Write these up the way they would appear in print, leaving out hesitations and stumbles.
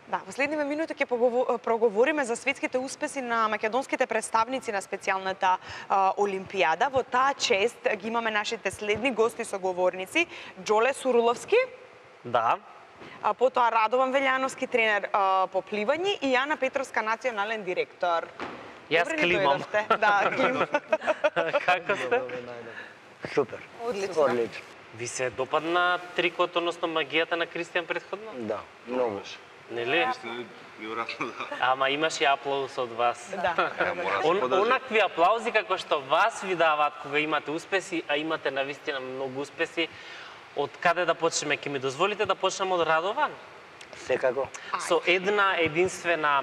Да, во следниве минути ќе проговориме за светските успеси на македонските представници на специјалната Олимпијада. Во таа чест ги имаме нашите следни гости соговорници: Џоле Суруловски, Да. потоа Радован Велјановски, тренер по пливање, и Јана Петровска, национален директор. Јас Добре ни климам. дојдовте. Да, климам. Како сте? Супер. Одлично. Одлично. Ви се допадна трикот, односно магијата на Кристијан претходно? Да, многу. Нели? Веројатно да. Ама имаше и аплауз од вас. Да. Мора да се подржи. Онакви аплаузи како што вас ви даваат кога имате успеси, а имате навистина многу успеси, од каде да почнеме? Ќе ми дозволите да почнеме од Радован? Секако. Со една единствена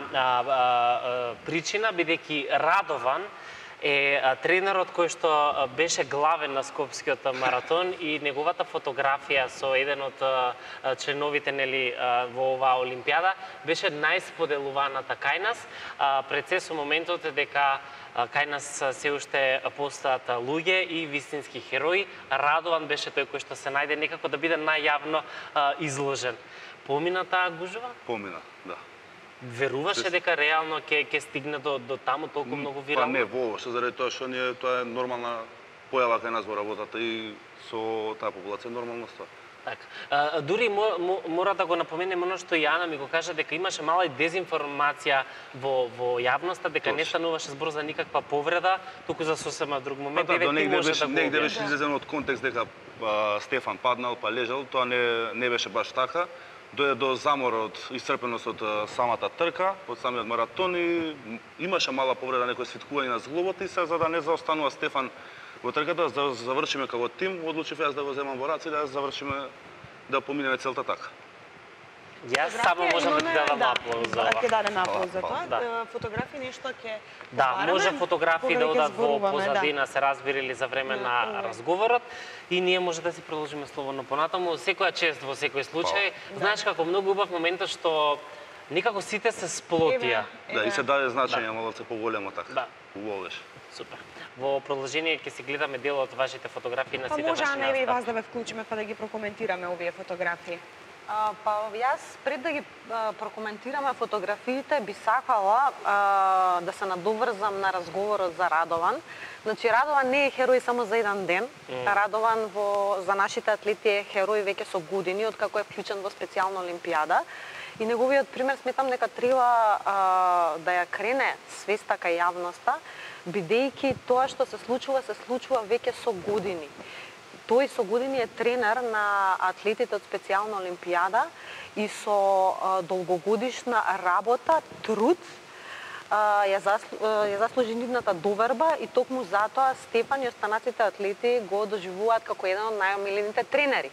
причина, бидејќи Радован е тренерот кој што беше главен на Скопскиот маратон и неговата фотографија со еден од членовите нели во оваа олимпијада беше најсподелуваната кај нас. Пред се со моментот дека кај нас се уште постојат луѓе и вистински херои. Радован беше тој кој што се најде некако да биде најјавно изложен. Помина таа гужва? Помина, да. Веруваше дека реално ќе стигне до таму толку многу Па вирално? не воопшто, заради тоа што тоа е нормална појава кај нас во работата и со таа популација нормално ствар. Така. Дури мора да го напоменем оно што Јана ми го кажа, дека имаше мала и дезинформација во јавноста, дека не стануваше збор за никаква повреда, туку за сосема друг момент. Па да, Еве ти негде беше излезено од контекст дека Стефан паднал па лежал, тоа не беше баш така. Дојде до заморот, исцрпеност од самата трка, од самиот маратон и имаше мала повреда, некој свиткување на зглобот и се за да не заостанува Стефан во трката, за да завршиме како тим, одлучив јас да го земам во раце и да завршиме, да поминеме целта така. Јас само можам да ти дадам аплауз за ова. Ќе дадеме аплауз за Фала, тоа. Фотографии нешто ќе Да, побараме, може фотографии да кога ќе одат во зборуваме, позадина, се разбирали за време на разговорот и ние може да си продолжиме слободно понатаму. Секоја чест во секој случај. Знаеш како многу убав моментот што некако сите се сплотија. Да, и се даде значење малце поголемо така. Да. Убаво беше. Супер. Во продолжение ќе си гледаме дел од вашите фотографии на Па сите може, ваши Ана, еве и настапи. вас да ве вклучиме па да ги прокоментираме овие фотографии. Па јас пред да ги прокоментираме фотографиите би сакала да се надоврзам на разговорот за Радован. Значи Радован не е херој само за еден ден. Радован за нашите атлети е херој веќе со години откако е вклучен во специјална олимпијада. И неговиот пример сметам дека треба да ја крене свеста кај јавноста, бидејќи тоа што се случува веќе со години. Тој со години е тренер на атлетите од специјална олимпијада и со долгогодишна работа, труд, ја заслужи нивната доверба и токму затоа Стефан и останатите атлети го доживуваат како еден од најомилените тренери.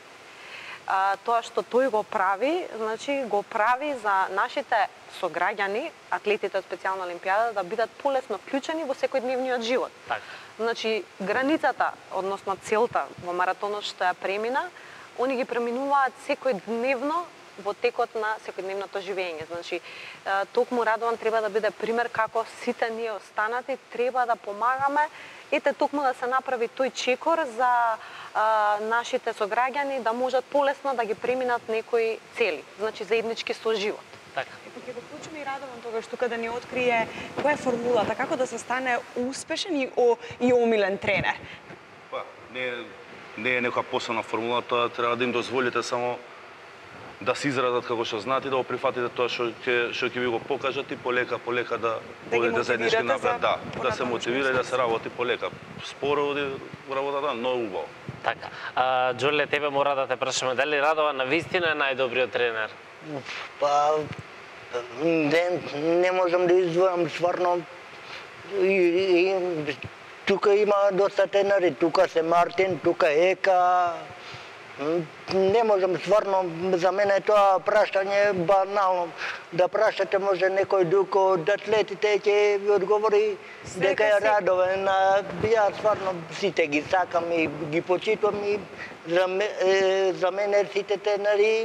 Тоа што тој го прави, значи го прави за нашите сограѓани, атлетите од специјална олимпијада, да бидат полесно вклучени во секојдневниот живот. Така. Значи, границата, односно целта во маратонот што ја премина, они ги преминуваат секојдневно во текот на секојдневното живење. Значи, токму Радован треба да биде пример како сите ние останати треба да помагаме, ете токму да се направи тој чекор за нашите сограѓани да можат полесно да ги преминат некои цели, значи заеднички со живот. Така. Ќе го вклучиме и Радован тогаш тука да ни открие која е формулата, како да се стане успешен и омилен тренер. Па, не е некоја посебна формула, тоа треба да им дозволите само да се изразат како што знаат и да го прифатите тоа што ќе ви го покажат и полека да одите заеднички напред, да се мотивира и да се работи полека. Споро оди работата, но убаво. Така. Џоле, тебе мора да те прашаме дали Радован навистина е најдобриот тренер? Па не можам да издвојам стварно. Тука има доста тренери, тука се Мартин, тука Ека. Не можам стварно, за мене тоа прашање банално. Да прашате може некој друг од атлетите ќе ви одговори дека е Радован. Ја стварно сите ги сакам и ги почитувам и за мене сите тренери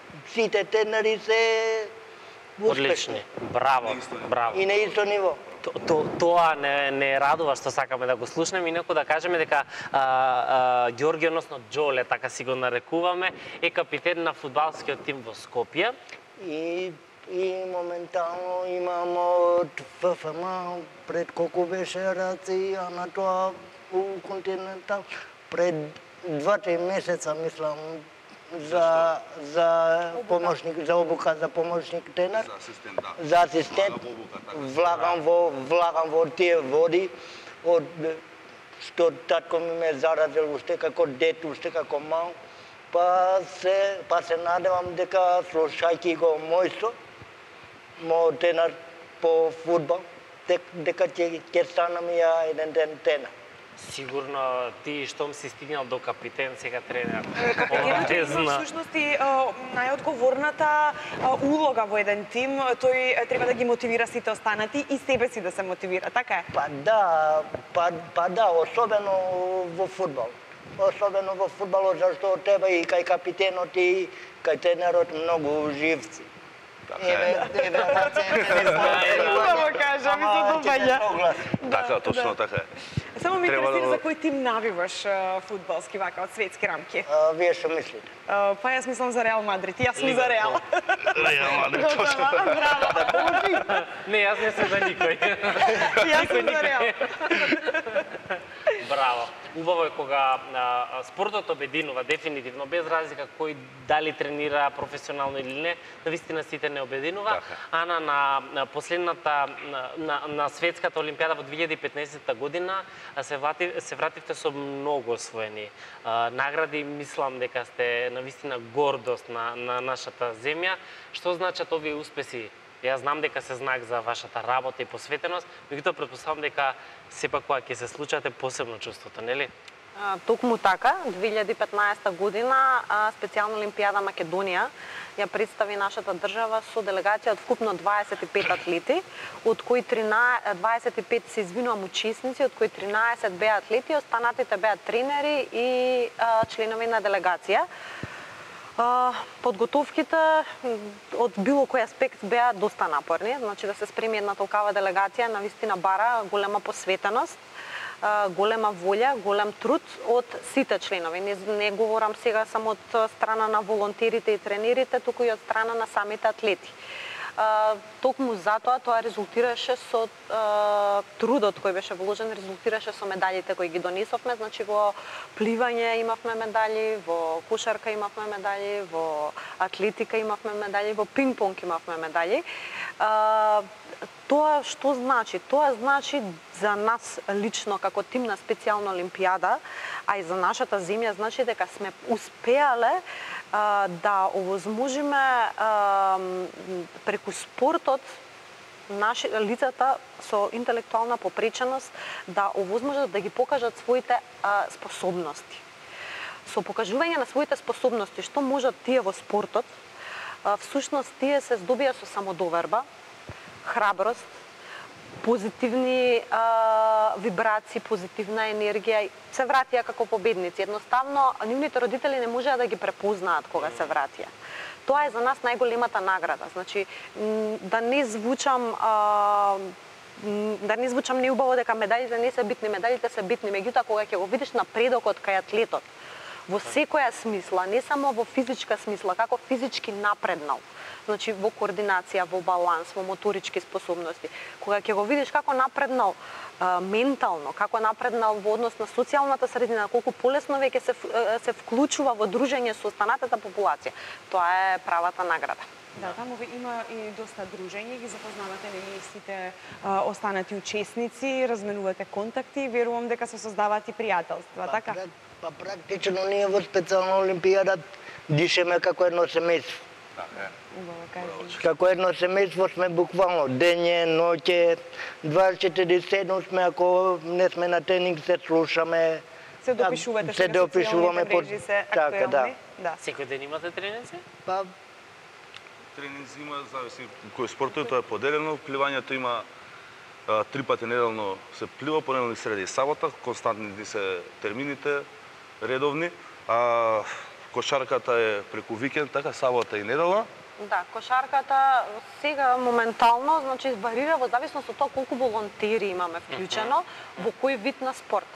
се Одлични. Браво, браво. и на исто ниво. Тоа не радува што сакаме да го слушнеме, инаку да кажеме дека Ѓорги, односно Џоле, така си го нарекуваме, е капитен на фудбалскиот тим во Скопје. И И моментално имам од ФФМ пред колку беше рација на тоа у Континентал, пред 2-3 месеца мислам за помошник, за обука за помошник тренер. За асистент, да. За асистент. Влагам во тие води од што татко ми ме заразил уште како дете, уште како мал. Па се надевам дека слушајќи го мој тренер по фудбал, дека ќе станам ја еден ден тренер. Сигурно ти штом си стигнал до капитен, сега тренер. Капитенот има всушност и најодговорната улога во еден тим. Тој треба да ги мотивира сите останати и себе си да се мотивира, така е? Па да, особено во фудбал. Особено во фудбалот, зашто треба и кај капитенот и кај тренерот многу живци. Убаво кажа, ми се допаѓа. Така, точно така е. Само ме интересира за кој тим навиваш фудбалски вака од светски рамки. Вие што мислите? Па јас мислам за Реал Мадрид, јас сум за Реал. Реал Мадрид, точно. Браво. Не, јас не сум за никој. Јас сум за Реал. Браво. Убаво е кога спортот обединува, дефинитивно, без разлика кој дали тренира професионално или не, навистина сите не обединува. Ана, на последната, на светската олимпијада во 2015 година се вративте со многу освоени награди. Мислам дека сте навистина гордост на нашата земја. Што значат овие успеси? Јас знам дека се знак за вашата работа и посветеност, меѓутоа претпоставам дека сепак кога ќе се случат е посебно чувството, нели? Токму така, 2015 година специјална олимпијада Македонија ја представи нашата држава со делегација од вкупно 25 атлети, од кои 25 се извинувам учесници, од кои 13 беа атлети, останатите беа тренери и членови на делегација. Подготовките од било кој аспект беа доста напорни, значи да се спреми една толкава делегација навистина бара голема посветеност, голема волја, голем труд од сите членови. Не говорам сега само од страна на волонтерите и тренерите, туку и од страна на самите атлети. Токму затоа тоа резултираше со трудот кој беше вложен, резултираше со медалите кои ги донесовме, значи во пливање имавме медали, во кошарка имавме медали, во атлетика имавме медали, во пинг-понг имавме медали. Тоа што значи? Тоа значи за нас лично како тим на специјална олимпијада, а и за нашата земја, значи дека сме успеале да овозможиме преку спортот лицата со интелектуална попреченост да овозможат да ги покажат своите способности. Со покажување на своите способности, што можат тие во спортот, всушност тие се здобија со самодоверба, храброст, позитивни вибрации, позитивна енергија, се вратија како победници. Едноставно, нивните родители не можеа да ги препознаат кога се вратија. Тоа е за нас најголемата награда. Значи, да не звучам неубаво дека медалите не се битни, медалите се битни, меѓутоа кога ќе го видиш напредокот кај атлетот, во секоја смисла, не само во физичка смисла, како физички напреднал, значи во координација, во баланс, во моторички способности. Кога ќе го видиш како напреднал ментално, како напреднал во однос на социјалната средина, колку полесно веќе се вклучува во дружење со останатата популација, тоа е правата награда. Да, таму има и доста дружење, ги запознавате нели сите останати учесници, разменувате контакти, верувам дека се создаваат и пријателства, така? Па практично ние во специјална олимпијада дишеме како едно семејство. Како едно семејство сме буквално дење, ноќе, 24/7 сме, ако не сме на тренинг се слушаме. Се допишувате се допишуваме по се актуелни? Да. Секој ден имате тренинзи? Па тренинзи има, зависи кој спортот, тоа е поделено. Пливањето има 3 пати неделно се плива, понеделник, среда и сабота, константни се термините, редовни. А кошарката е преку викенд, така сабота и недела. Да, кошарката сега моментално, значи варира во зависност од тоа колку волонтери имаме вклучено во кој вид на спорт.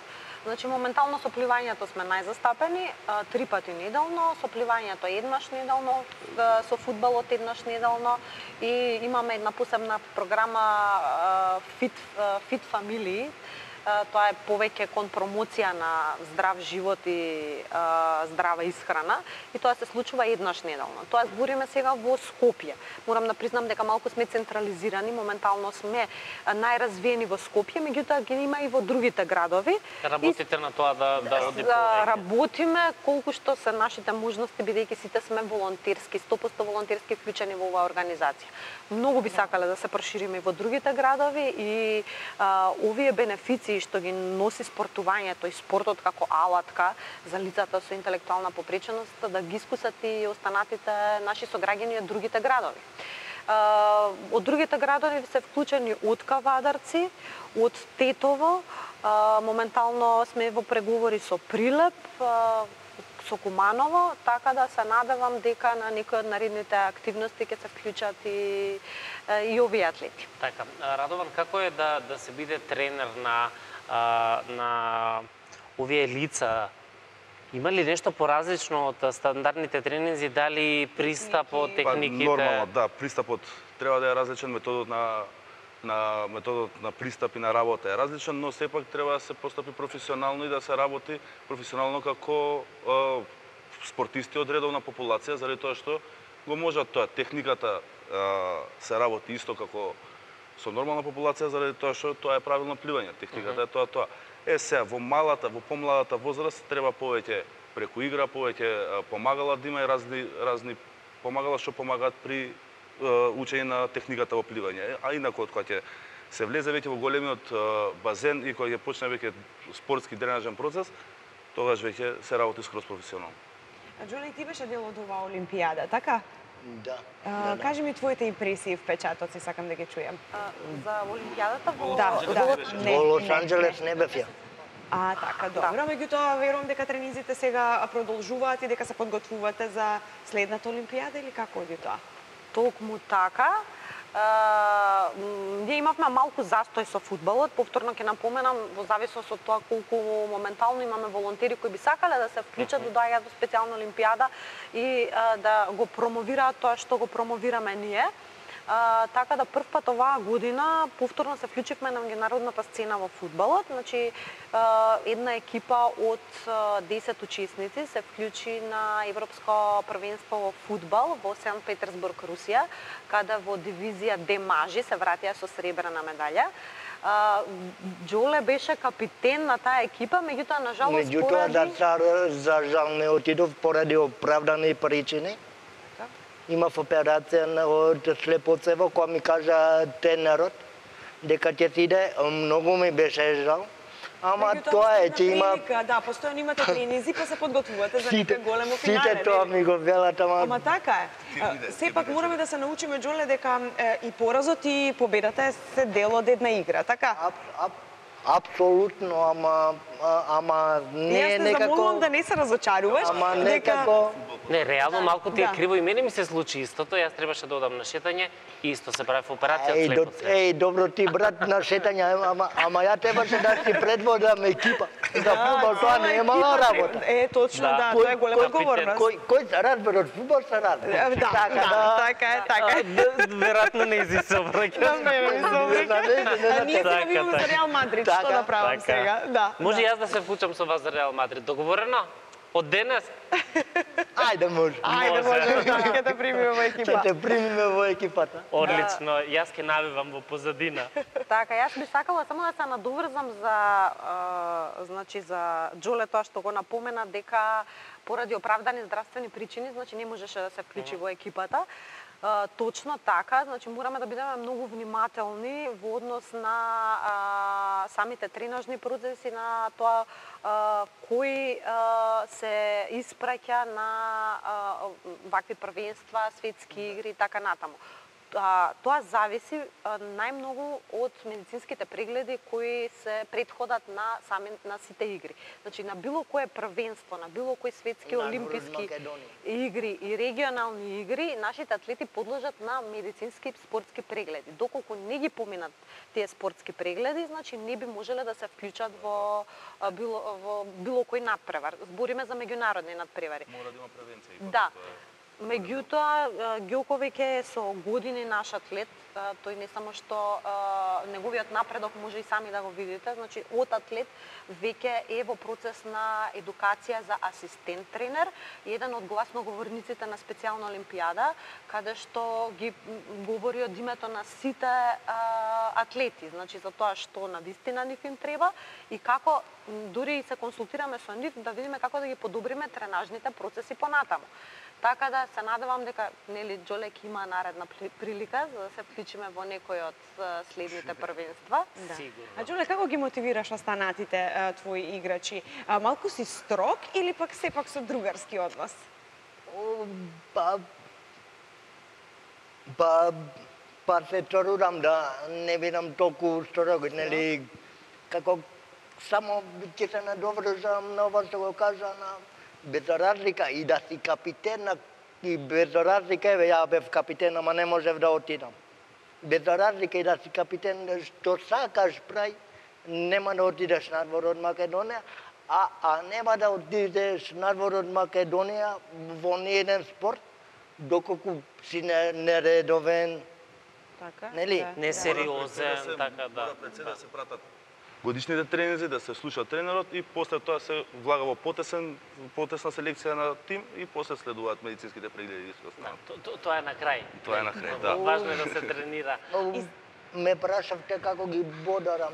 Значи моментално со пливањето сме најзастапени, 3 пати неделно, со пливањето еднаш неделно, со фудбалот еднаш неделно и имаме една посебна програма Fit Family. Тоа е повеќе кон промоција на здрав живот и здрава исхрана и тоа се случува еднаш неделно. Тоа збориме сега во Скопје. Морам да признам дека малку сме централизирани, моментално сме најразвиени во Скопје, меѓутоа ги има и во другите градови. Работите на тоа да оди повеќе? Работиме колку што се нашите можности, бидејќи сите сме волонтерски, 100% волонтерски вклучени во оваа организација. Многу би сакале да се прошириме во другите градови и овие бенефиции што ги носи спортувањето и спортот како алатка за лицата со интелектуална попреченост да ги искусат и останатите наши сограѓани од другите градови. Од другите градови се вклучени од Кавадарци, од Тетово, моментално сме во преговори со Прилеп, со Куманово, така да се надевам дека на некои од наредните активности ќе се вклучат и овие атлети. Така, Радован, како е да се биде тренер на овие лица? Има ли нешто поразлично од стандардните тренинзи, дали пристапот, техниките? Нормално, да, пристапот треба да е различен, методот на пристап и на работа е различен, но сепак треба да се постапи професионално и да се работи професионално како спортисти од редовна популација, заради тоа што го можат тоа. Техниката се работи исто како со нормална популација, заради тоа што тоа е правилно пливање. Техниката е тоа. Сега, во помладата возраст треба повеќе преку игра, повеќе помагала да има и разни помагала што помагаат при учење на техниката во пливање. А инаку, кога ќе се влезе веќе во големиот базен и кога ќе почне веќе спортски дренажен процес, тогаш веќе се работи скроз професионално. Џоле, ти беше дел од оваа Олимпијада, така? Да. Кажи ми твоите импресии и впечатоци, сакам да ги чујам. За Олимпијадата во Во Лос Анџелес не бев ја. Така, добро. Меѓутоа, верувам дека тренинзите сега продолжуваат и дека се подготвувате за следната Олимпијада или како оди тоа? Токму така. Ние имавме малку застој со фудбалот, повторно ќе напоменам, во зависност од тоа колку моментално имаме волонтери кои би сакале да се вклучат да доаѓаат во специјална Олимпијада и да го промовираат тоа што го промовираме ние. Така да прв пат оваа година повторно се вклучивме на меѓународната сцена во фудбалот. Значи, една екипа од 10 учесници се вклучи на Европско првенство во фудбал во Сент Петерсбург, Русија, каде во дивизија Д мажи се вратија со сребрена медаља. Џоле беше капитен на таа екипа, меѓутоа на жалост за жал не отидов поради оправдани причини. Имав операција од слепоцево, која ми кажа тренерот дека ќе си иде, многу ми беше жал. Ама тоа е, че има... Да, постојано имате тренинзи, па се подготвувате за некој големо финале. Сите тоа ми го велат, ама така е. Сепак мораме да се научиме, Џоле, дека и поразот и победата се дел од една игра, така? Апсолутно, ама не е некако... Јас те замолувам да не се разочаруваш. Ама некако... Не, реално малку ти е криво и мене ми се случи истото. Јас требаше да одам на шетање и исто се прави операција од слепоцево. Добро ти брат на шетање, ама ја требаше да си предводам екипа. За фудбал тоа не е мала работа. Точно, да, тоа е голема одговорност. Кој се разбира од фудбал се разбира. Така е. Веројатно не си се обраќаш. Ние се навиваме за Реал Мадрид, што да правам сега? Може јас да се вклучам со вас за Реал Мадрид. Договорено? Од денес? Ајде, може. Ќе те примиме во екипа. Ќе те примиме во екипата. Одлично, јас ќе навивам во позадина. Така, јас би сакала само да се надоврзам за Џоле тоа што го напомена дека поради оправдани здравствени причини, значи не можеше да се вклучи во екипата. Точно така, значи мораме да бидеме многу внимателни во однос на самите тренажни процеси, на тоа кој се испраќа на вакви првенства, светски игри и така натаму. Тоа зависи најмногу од медицинските прегледи кои се претходат на сите игри. Значи на било кое првенство, на било кои светски олимписки игри и регионални игри, нашите атлети подлежат на медицински спортски прегледи. Доколку не ги поминат тие спортски прегледи, значи не би можеле да се вклучат во било кој надпревар. Збориме за меѓународни надпревари. Мора да има превенција. Да. Меѓутоа, Ѓоко веќе со години наш атлет, тој не само што неговиот напредок може и сами да го видите, значи од атлет веќе е во процес на едукација за асистент тренер, еден од гласноговорниците на специјална олимпијада, каде што ги говори од името на сите атлети, значи за тоа што навистина нив им треба и како дури се консултираме со нив да видиме како да ги подобриме тренажните процеси понатаму. Така да се надевам дека нели Џоле ќе има наредна прилика за да се вклучиме во некој од следните првенства. Да. Сигурно. А Џоле, како ги мотивираш останатите твои играчи? Малку си строг или пак сепак со другарски однос? Па се трудам да не бидам толку строг, нели, како само ќе се надоврзам на ова што го кажа на без разлика и да си капитен и без разлика, ја бев капитен, ама не можев да отидам. Без разлика и да си капитен, што сакаш прај, нема да отидеш надвор од Македонија, а нема да отидеш надвор од Македонија во ниеден спорт, доколку си нередовен, Така? нели? Да. Несериозен, така да. Мора пред се да се пратат годишните тренинзи, да се слуша тренерот и после тоа се влага во потесна селекција на тим и после следуваат медицинските прегледи и се останат. Тоа е на крај. Тоа е на крај, да. Важно е да се тренира. Ме прашавте како ги бодарам,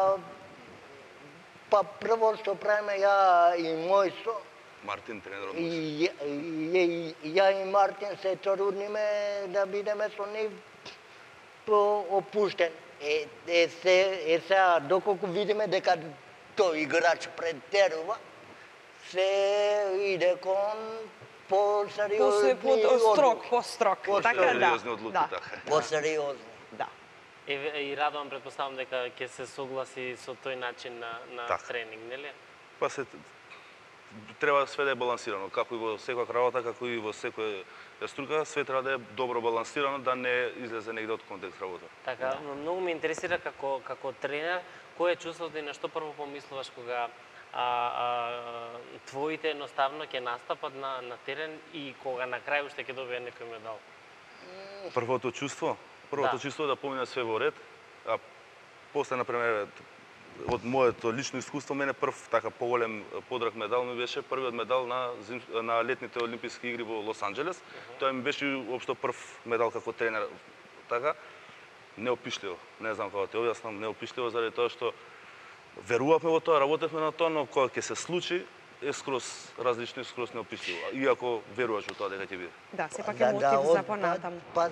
па прво што правиме ја и мој со, Мартин тренерот. ја и Мартин се трудниме да бидеме со нив опуштен. Сега, доколку видиме дека тој играч претерува, се иде кон по-сериозни По-строг, така да. Сериозни одлуки, Да. така. По-сериозни. Да. И Радован претпоставам дека ќе се согласи со тој начин на Така. тренинг, нели? Па се треба све да е балансирано, како и во секоја работа, како и во секоја струка, све треба да е добро балансирано, да не излезе негде од контекст работа. Така, многу ме интересира како тренер, кој е чувството и на што прво помислуваш кога твоите едноставно ќе настапат на терен и кога на крај уште ќе добие некој медал? Првото чувство е да помине све во ред, а после, например, од моето лично искуство, мене прв така поголем подраг медал ми беше првиот медал на летните олимписки игри во Лос Анџелес. Тоа ми беше општо прв медал како тренер. Така, неопишливо. Не знам како ти објаснам, неопишливо заради тоа што верувавме во тоа, работевме на тоа, но кога ќе се случи, е скроз различно и скроз неопишливо. Иако веруваш во тоа дека ќе биде. Да, сепак е мотив за понатаму. Па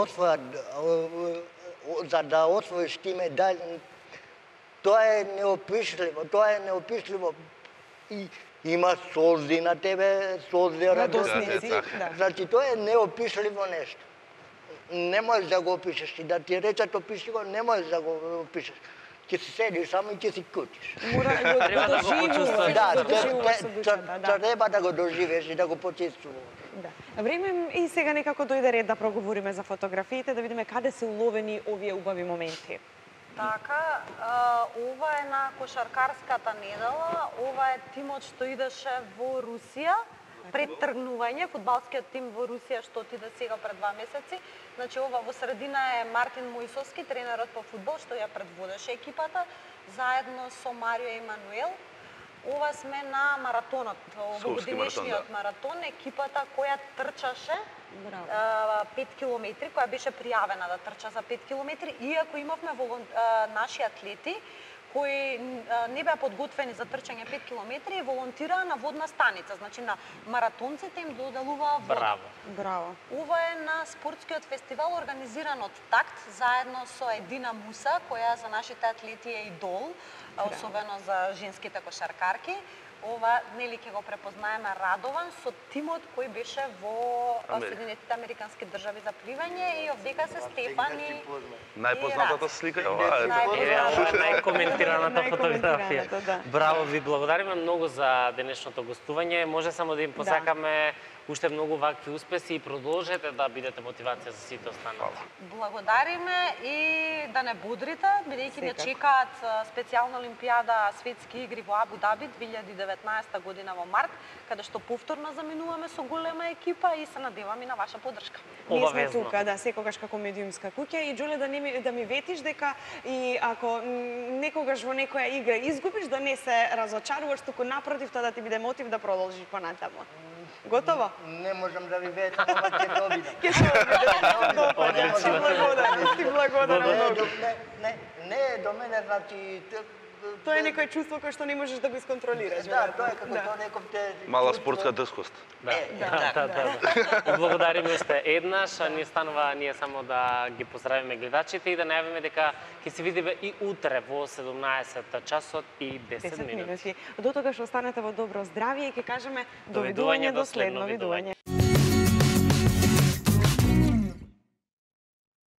за да освоиш ти медал, тоа е неопишливо. И има солзи на тебе, солзи Радосници, да. Значи тоа е неопишливо нешто. Не можеш да го опишеш и да ти речат опишливо, не можеш да го опишеш. Ќе си седиш само и ќе си кутиш. Мора да Треба да го почувствуваш. Треба да го доживееш и да го почувствуваш. Да. Време и сега некако дојде ред да проговориме за фотографиите, да видиме каде се уловени овие убави моменти. Така, ова е на кошаркарската недела, ова е тимот што идеше во Русија, пред тргнување, фудбалскиот тим во Русија што отиде сега пред 2 месеци. Значи ова во средина е Мартин Мојсовски, тренерот по фудбал што ја предводеше екипата, заедно со Марио Емануел. Ова сме на маратонот, овогодинешниот маратон, екипата која трчаше 5 километри, која беше пријавена да трча за 5 километри, иако имавме наши атлети кои не беа подготвени за трчање 5 километри и волонтираа на водна станица. Значи на маратонците им доделуваа вода. Браво. Ова е на спортскиот фестивал организиран од ТАКТ заедно со Едина Муса, која за нашите атлети е идол, особено за женските кошаркарки. ова нели ќе го препознаеме Радован со тимот кој беше во Соединетите Американски држави за пливање и овдека се Стефан и Најпознатата слика е ова. Ова е најкоментираната фотографија. Да. Браво, ви благодариме многу за денешното гостување. Може само да им посакаме уште многу вакви успеси и продолжете да бидете мотивација за сите останати. Благодариме и да не будрите, бидејќи не чекаат специјална олимпијада светски игри во Абу Даби 2019 година во март, каде што повторно заминуваме со голема екипа и се надевам и на ваша поддршка. Ние сме Обавезно. тука, да, секогаш како медиумска куќа и Џоле да ми ветиш дека и ако некогаш во некоја игра изгубиш да не се разочаруваш, туку напротив тоа да ти биде мотив да продолжиш понатаму. Готово? Не можам да ви ветам, ама ќе то видам. Ќе се обидеш. Ти благодарам. Не е до мене, значи... Тоа е некој чувство кој што не можеш да го исконтролираш. Да, тоа е како тоа некој те... Мала спортска дрскост. Да. Благодариме уште еднаш, а ние станува ние само да ги поздравиме гледачите и да најавиме дека ќе се видиме и утре во 17 часот и 10 минути. До тогаш останете во добро здравје и ќе кажеме Довидување, до следно видување.